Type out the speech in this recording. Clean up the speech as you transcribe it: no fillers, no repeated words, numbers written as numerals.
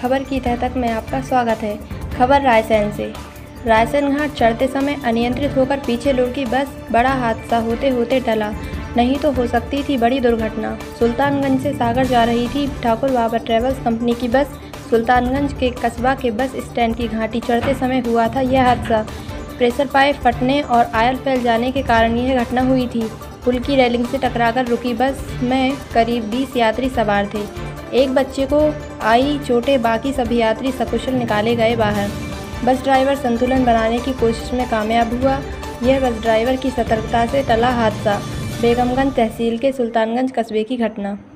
खबर की तह तक में आपका स्वागत है। खबर रायसेन से। रायसेन घाट चढ़ते समय अनियंत्रित होकर पीछे लुढ़की बस, बड़ा हादसा होते होते टला, नहीं तो हो सकती थी बड़ी दुर्घटना। सुल्तानगंज से सागर जा रही थी ठाकुर बाबा ट्रेवल्स कंपनी की बस। सुल्तानगंज के कस्बा के बस स्टैंड की घाटी चढ़ते समय हुआ था यह हादसा। प्रेशर पाइप फटने और आयल फैल जाने के कारण यह घटना हुई थी। पुल की रेलिंग से टकराकर रुकी बस में करीब 20 यात्री सवार थे। एक बच्चे को आई चोटें, बाकी सभी यात्री सकुशल निकाले गए बाहर। बस ड्राइवर संतुलन बनाने की कोशिश में कामयाब हुआ। यह बस ड्राइवर की सतर्कता से टला हादसा। बेगमगंज तहसील के सुल्तानगंज कस्बे की घटना।